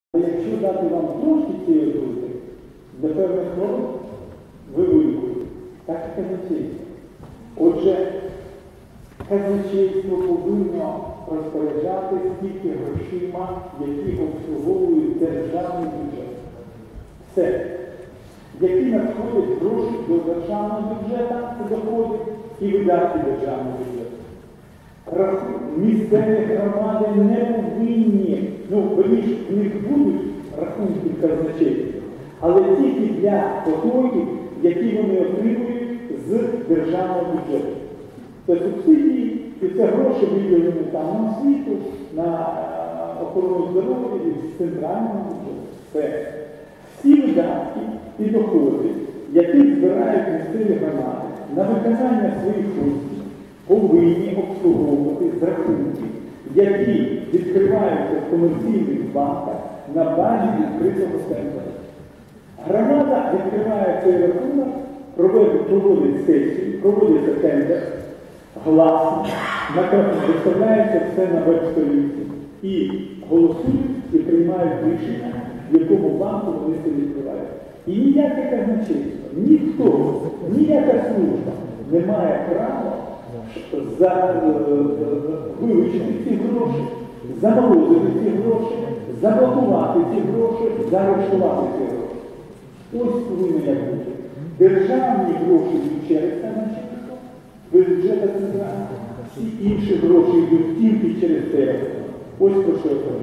Якщо дати вам трошки цієї отрути, для певних норм ви вилікуєте. Так і казначейство. Отже, казначейство повинно розпоряджатися тільки грошима, які обслуговують державний бюджет. Все. Які надходять гроші до державного бюджету, це доходи і видатки державного бюджету. Місцеві громади не повинні, верніше, в них будуть рахунки казначейства, але тільки для потоків, які вони отримують з державного бюджету. Це субсидії, і це гроші виділені там на освіту, на охорону здоров'я і з центрального бюджету. Це всі видатки і доходи, які збирають місцеві громади на виконання своїх функцій, повинні обслуговувати з рахунків, які відкриваються в комерційних банках на базі відкритого центру. Громада відкриває цей рахунок, проводить сесію, проводиться тендер, гласно, виставляється все на веб-сторінці і голосують і приймають рішення, в якому банку вони це відкривають. І ніяке казначейство, ніхто, ніяка служба не має права вилучити ці гроші, заморозити ці гроші, заблокувати ці гроші, заарештувати ці гроші. Ось повинно як бути. Державні гроші йдуть через казначейство, бюджету центрального. Всі інші гроші йдуть тільки через те. Ось про що я кажу.